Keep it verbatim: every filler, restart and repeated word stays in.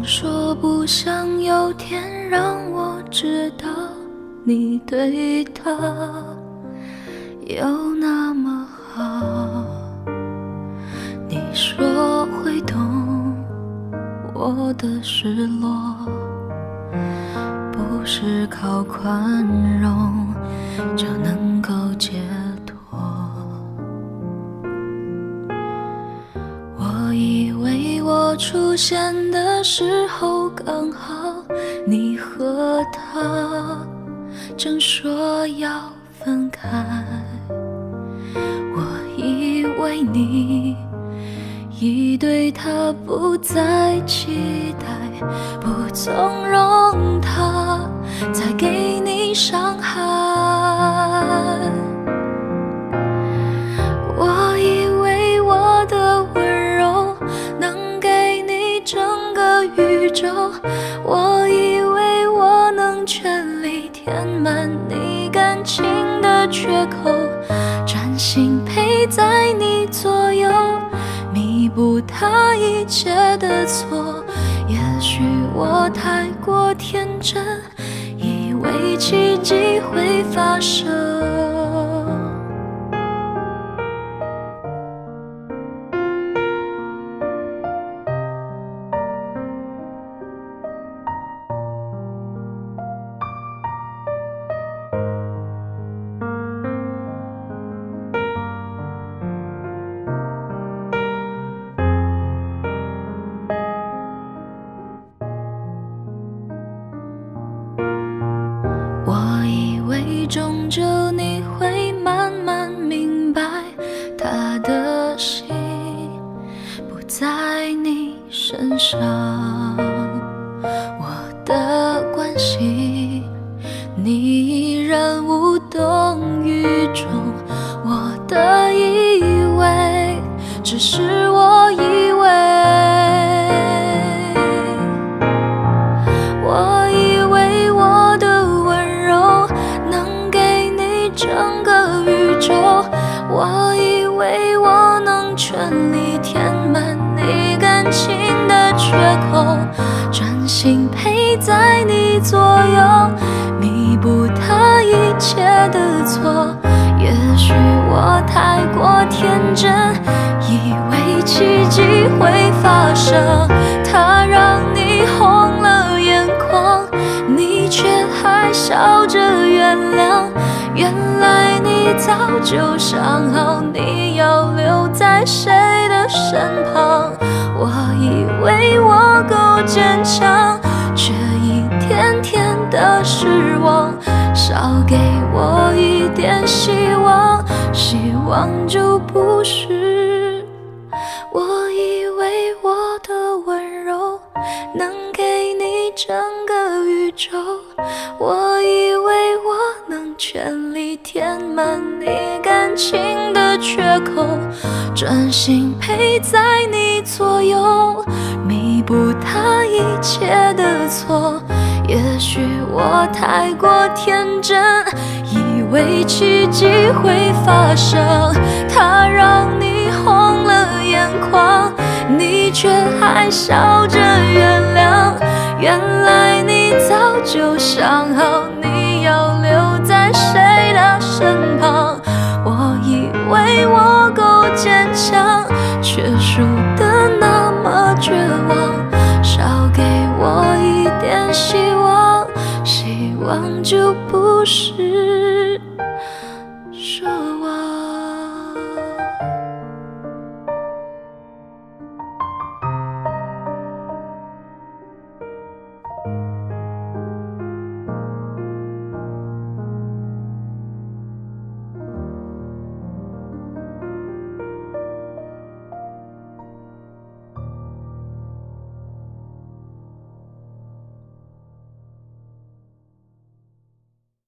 想说不想有天让我知道你对他有那么好。你说会懂我的失落，不是靠宽容就能够解脱。我以为我出现的时候刚好你和他正说要分开，我以为你已对他不再期待，不纵容他再给你伤害。我以为我的温柔能给你整个宇宙，我以为我能全力填满你感情的缺口，专心陪在你左右，弥补他一切的错。也许我太过天真，以为奇迹会发生。我以为终究你会慢慢明白，他的心不在你身上，我的关心你依然无动于衷，我的以为只是我以为，我以为我的温柔能给你整个宇宙，我以为我能全力填满你感情的缺口，专心陪在你左右，弥补他一切的错。也许我太过天真，以为奇迹会发生，他让你红了眼眶，你却还笑着原谅。原来你早就想好你要留在谁的身旁，我以为我够坚强，却一天天的失望，少给我一点希望，希望就不是。我以为我的温柔能给你整个宇宙，我以为我能全力填满你感情的缺口，专心陪在你左右，弥补他一切的错。也许我太过天真，以为奇迹会发生，他让你红了眼眶，你却还笑着原谅。原来你早就想好